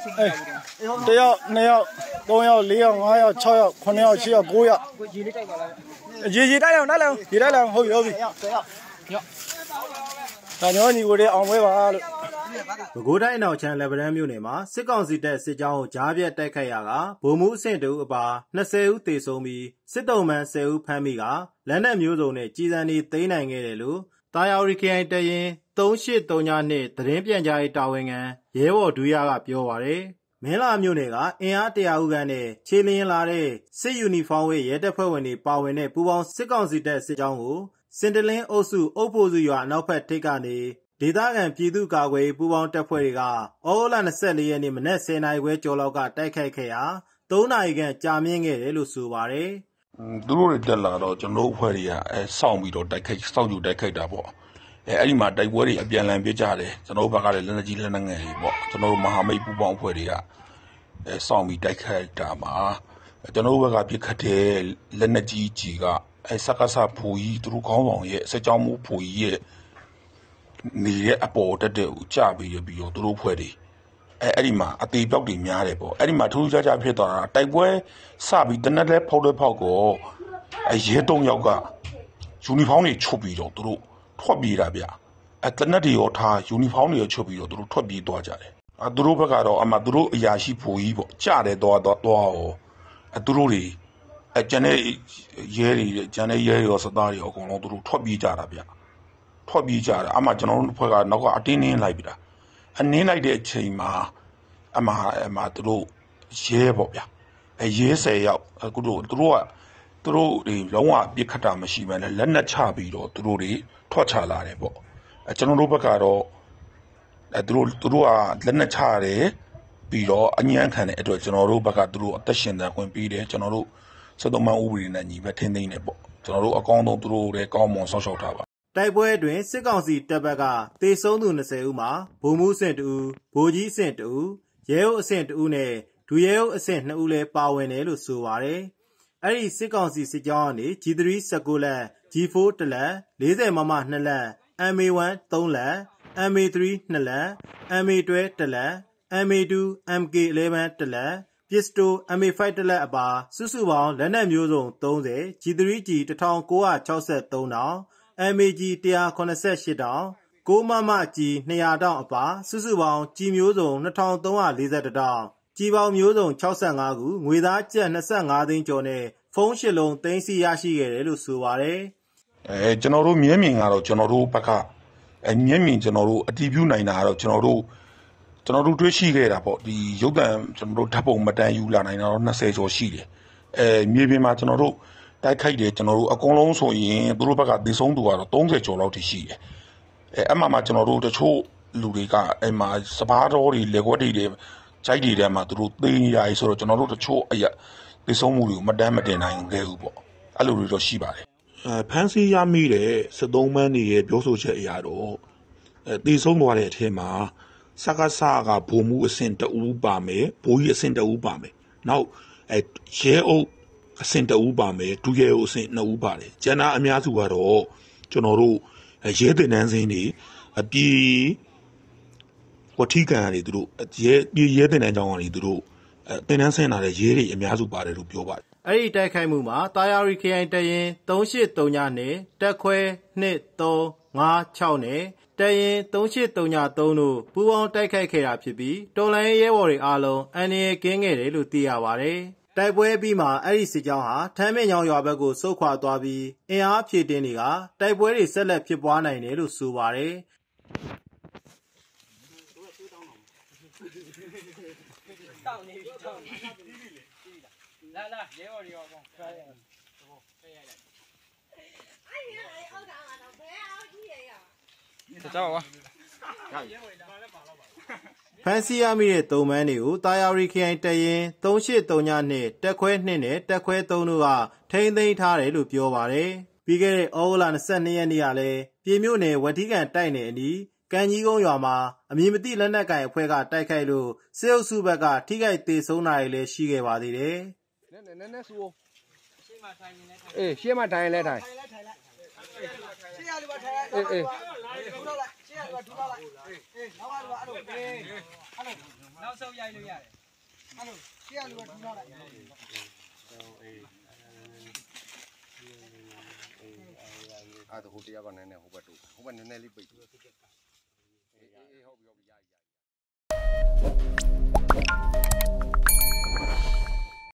1ယောက်2ယောက်3ယောက်4ယောက်5ယောက်6ယောက်9ယောက်10ယောက်9ယောက်ရေလေးတိုက်ပါလားရေတိုက်အောင်ဟုတ်ပြီဒါညောညီကိုတွေအောင်ပွဲပါလို့ပဲခူးတိုင်းနောက်ချမ်းလက်ဗရန်မြို့နယ်မှာစစ်ကောင်စီတပ်စစ်ကြောင်းကိုကြားပြတ်တိုက်ခိုက်ရာကဗိုလ်မှူးအဆင့်တူအပါ20ဦးသေဆုံးပြီးစစ်တုံးမှန်10ဦးဖမ်းမိကလက်နက်မျိုးစုံနဲ့ကြီးစံနေသိမ်းနိုင်ခဲ့တယ်လို့တာယာရီခိုင်တရင်3832သတင်းပြန်ကြားရေးတာဝန်ခံရဲဘော်ဒူးရကပြောပါတယ်မင်းလာမြို့နယ်ကအင်အား100ဦးခန့်နဲ့ခြေလျင်လာတဲ့စစ်ယူနီဖောင်းဝတ်ရဲတပ်ဖွဲ့ဝင်တွေပါဝင်တဲ့ပူးပေါင်းစစ်ကောင်စီတပ်စစ်ကြောင်းကိုစင်တလင်းအုပ်စုအုပ်ဖို့စုရွာအနောက်ဘက်ထိပ်ကနေဒေသခံပြည်သူ့ကာကွယ်ရေးပူးပေါင်းတပ်ဖွဲ့တွေကဩဂုတ်လ24ရက်နေ့မနက်10:00နာရီခွဲကျော်လောက်ကတိုက်ခိုက်ခဲ့ရာ3နာရီခန့်ကြာမြင့်ခဲ့တယ်လို့ဆိုပါတယ်သူတို့တွေတက်လာတော့ကျွန်တော်အဖွဲ့တွေကစောင့်ပြီးတော့တိုက်ခိုက်တာပေါ့အဲ့ဒီမှာတိုက်ပွဲတွေအပြန်အလှန်ပြကြတယ်ကျွန်တော်ဘက်ကလည်းလက်နက်ကြီးလက်နက်ငယ်တွေပေါ့ကျွန်တော်မဟာမိတ်ပူးပေါင်းအဖွဲ့တွေကစောင့်ပြီးတိုက်ခိုက်တာမှာကျွန်တော်ဘက်ကပြစ်ခတ်တဲ့လက်နက်ကြီးကြီးကစက္ကစဘူကြီးသူတို့ခေါင်းဆောင်ရဲ့စက်ကြောင်းမှုဘူကြီးရဲ့နေတဲ့အပေါ်တက်တဲ့ကိုကြပြီးတော့သူတို့ဖွဲ့တွေအဲ့ဒီမှာအသေးပြောက်တွေများတယ်ပေါ့အဲ့ဒီမှာထူးခြားခြားဖြစ်သွားတာတိုက်ပွဲစပြီးတနက်လဲဖောက်ကိုရဲ3ယောက်ကယူနီဖောင်းတွေချုပ်ပြီးတော့သူတို့ထွက်ပြေးတာဗျတနက်တွေရောထားယူနီဖောင်းတွေရောချုပ်ပြီးတော့သူတို့ထွက်ပြေးသွားကြတယ်သူတို့ဘက်ကတော့သူတို့အရာရှိဘူကြီးပေါ့ကြားတယ်တော့ရောသူတို့တွေကျန်တဲ့ရဲတွေရောစသားတွေရောအကုန်လုံးသူတို့ထွက်ပြေးကြတာဗျထွက်ပြေးကြတာကျွန်တော်တို့ဖွဲ့ကနောက်ကအတင်းနင်းလိုက်ပြီလားနင်းလိုက်တဲ့အချိန်မှာသူတို့ရဲပေါ့ဗျရဲ10ယောက်သူတို့တွေလုံးဝပြစ်ခတ်တာမရှိဘဲနဲ့လက်နက်ချပြီးတော့သူတို့တွေထွက်ချလာတယ်ပေါ့ကျွန်တော်တို့ဘက်ကတော့သူတို့ကလက်နက်ချရတယ်ပြီးတော့အညံ့ခံတဲ့အတွက်ကျွန်တော်တို့ဘက်ကသူတို့အသက်ရှင်သန်ခွင့်ပေးတယ်ကျွန်တော်တို့စက်သုံးမဥပဒေနဲ့ညီပဲထင်းသိမ်းတယ်ပေါ့ကျွန်တော်တို့အကောင်းဆုံးသူတို့တွေကောင်းမွန်ဆောက်ရှောက်ထားပါတိုက်ပွဲအတွင်းစစ်ကောင်စီတပ်ဘက်ကသေဆုံးသူ20ဦးမှာဗိုလ်မှူးအဆင့်2ဦးဗိုလ်ကြီးအဆင့်2ဦးရဲအုပ်အဆင့်2ဦးနဲ့ဒုရဲအုပ်အဆင့်2ဦးလည်းပါဝင်တယ်လို့ဆိုပါတယ်အဲ့ဒီစစ်ကောင်စီစစ်ကြောင်းကနေ G3 19လက် G4 1လက်40မမ2လက် MA1 3လက် MA3 2လက် MA12 1လက် MA2 MK11 1လက်ပစ္စတို MA5 1လက်အပါစုစုပေါင်းလက်နက်မျိုးစုံ30 G3G 1963တောင်MAG 188တောင်6မမကြီး200တောင်အပါစုစုပေါင်းကြီးမျိုးစုံ2341တောင်ကြီးပေါင်းမျိုးစုံ65ခုငွေသားကျပ်25သိန်းကျော်နဲ့ဖုန်း8လုံးသိမ်းဆည်းရရှိခဲ့တယ်လို့ဆိုပါတယ်ကျွန်တော်တို့မျက်မြင်ကတော့ကျွန်တော်တို့ဘက်ကမျက်မြင်ကျွန်တော်တို့အတည်ပြုနိုင်တာကတော့ကျွန်တော်တို့တွေ့ရှိခဲ့တာပေါ့ဒီရုပ်တံကျွန်တော်တို့ဓာတ်ပုံမတန်းယူလာနိုင်တာတော့20ကျော်ရှိတယ်မြေပြင်မှာကျွန်တော်တို့တိုက်ခိုက်တယ်ကျွန်တော်တို့အကုန်လုံးဆိုရင်သူတို့ဘက်ကသေဆုံးသူကတော့30ကျော်လောက်ထိရှိတယ်အဲ့မှာကျွန်တော်တို့တချို့လူတွေကအဲ့မှာစပားတော်တွေလက်ကွက်တွေခြိုက်တွေထဲမှာသူတို့သေနေရတယ်ဆိုတော့ကျွန်တော်တို့တချို့သေဆုံးမှုတွေကိုမတန်းမတင်နိုင်ခဲ့ဘူးပေါ့အဲ့လိုတွေတော့ရှိပါတယ်ဖန်စီရမိတဲ့73မန်းတွေရဲ့ပြောဆိုချက်အရာတော့သေဆုံးသွားတဲ့အထက်မှာစကားစားကဘုံမှုအဆင့်2ဦးပါမယ်ဘိုးကြီးအဆင့်2ဦးပါမယ်နောက်ရဲအုပ်အဆင့်2ဦးပါမယ်ဒုရဲအုပ်အဆင့်2ဦးပါတယ်ကျန်တာအများစုကတော့ကျွန်တော်တို့ရဲတင်နန်းစင်းတွေအပြေဝတိကန်တွေသူတို့ရဲတင်နန်းကြောင်းကနေသူတို့တင်နန်းဆင်းလာတဲ့ရဲတွေအများစုပါတယ်လို့ပြောပါတယ်အဲ့ဒီတိုက်ခိုက်မှုမှာတာယာရီခိုင်တရင်3832နဲ့တက်ခွဲ2356နဲ့တရင်3833တို့ပူးပေါင်းတိုက်ခိုက်ခဲ့တာဖြစ်ပြီးတော်လိုင်းရဲဘော်တွေအားလုံးအန္တရာယ်ကင်းခဲ့တယ်လို့သိရပါတယ်တိုက်ပွဲပြီးမှအဲ့ဒီစစ်ကြောင်းဟာထမ်းမြင့်ချောင်းရွာဘက်ကိုဆုတ်ခွာသွားပြီးအင်အားဖြည့်တင်းတွေကတိုက်ပွဲတွေဆက်လက်ဖြစ်ပွားနိုင်တယ်လို့ဆိုပါတယ်တောင်းနေပြီတောင်းလာရဲဘော်တွေရောပေါ့ဆွဲရအောင်ဆွဲရိုက်လိုက်အဲ့ဒီအောက်ကောင်ကတော့ဘယ်အောက်ကြီးရရကြောက်ပါဖန်စီရမိတဲ့3မန်းတွေကိုတာယာရီခိုင်တရင်3832နဲ့တက်ခွဲ2နဲ့တက်ခွဲ3တို့ကထိန်းသိမ်းထားတယ်လို့ပြောပါတယ်ပြီးခဲ့တဲ့ဩဂုတ်လ22ရက်နေ့ကလည်းပြည်မြို့နယ်ဝတိကန်တိုက်နယ်အနီးကံကြီးကုန်းရွာမှာအမည်မသိလက်နက်ကိုင်အဖွဲ့ကတိုက်ခိုက်လို့စစ်အုပ်စုဘက်ကထိခိုက်သေးဆုံးတာတွေလည်းရှိခဲ့ပါသေးတယ်နည်းဆူရှေ့မှာထိုင်နေလဲရှေ့မှာထိုင်လဲထိုင်ရှေ့ရလို့ပါထိုင်လိုက်အေးရတော့ထူတော့လိုက်အေးနောက်ကတော့အဲ့လိုနောက်ဆုံးရိုက်လို့ရတယ်အဲ့လိုရှေ့ကလူကထူတော့လိုက်အဲ့ဒါဟိုတရားကနည်းနည်းဟိုဘက်တို့ဟိုဘက်နည်းနည်းလေးပိတ်